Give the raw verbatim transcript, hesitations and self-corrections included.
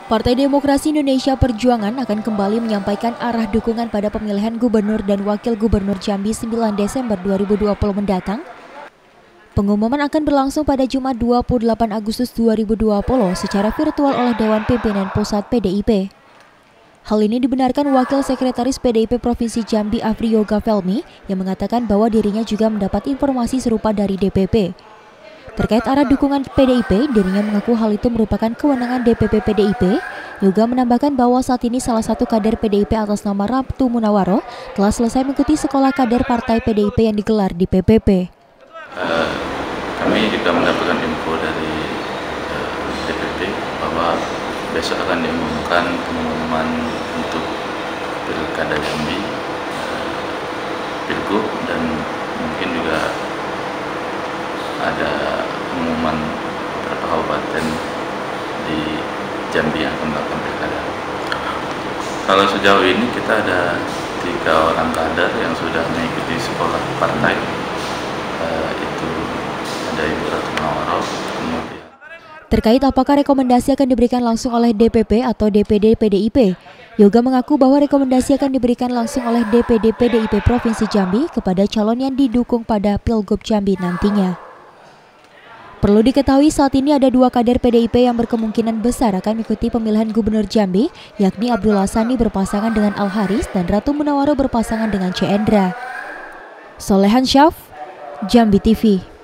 Partai Demokrasi Indonesia Perjuangan akan kembali menyampaikan arah dukungan pada pemilihan Gubernur dan Wakil Gubernur Jambi sembilan Desember dua ribu dua puluh mendatang. Pengumuman akan berlangsung pada Jumat dua puluh delapan Agustus dua ribu dua puluh secara virtual oleh Dewan Pimpinan Pusat P D I P. Hal ini dibenarkan Wakil Sekretaris P D I P Provinsi Jambi Afri Yoga Felmi yang mengatakan bahwa dirinya juga mendapat informasi serupa dari D P P. Terkait arah dukungan P D I P, dirinya mengaku hal itu merupakan kewenangan D P P P D I P. Yoga menambahkan bahwa saat ini salah satu kader P D I P atas nama Ratu Munawaro telah selesai mengikuti sekolah kader partai P D I P yang digelar di P P P. Uh, kami juga mendapatkan info dari uh, D P P bahwa besok akan diumumkan pengumuman untuk Pilkada Jambi, uh, Pilgub, dan mungkin juga ada pengumuman beberapa kabupaten di Jambi yang akan melakukan pilkada. Kalau sejauh ini kita ada tiga orang kader yang sudah mengikuti sekolah partai, uh, itu ada Ibu Ratu Munawaro, kemudian. Terkait apakah rekomendasi akan diberikan langsung oleh D P P atau D P D P D I P, Yoga mengaku bahwa rekomendasi akan diberikan langsung oleh D P D P D I P Provinsi Jambi kepada calon yang didukung pada Pilgub Jambi nantinya. Perlu diketahui saat ini ada dua kader P D I P yang berkemungkinan besar akan mengikuti pemilihan Gubernur Jambi, yakni Abdullah Sani berpasangan dengan Al Haris dan Ratu Munawaro berpasangan dengan C Endra. Solehan Syaf, Jambi T V.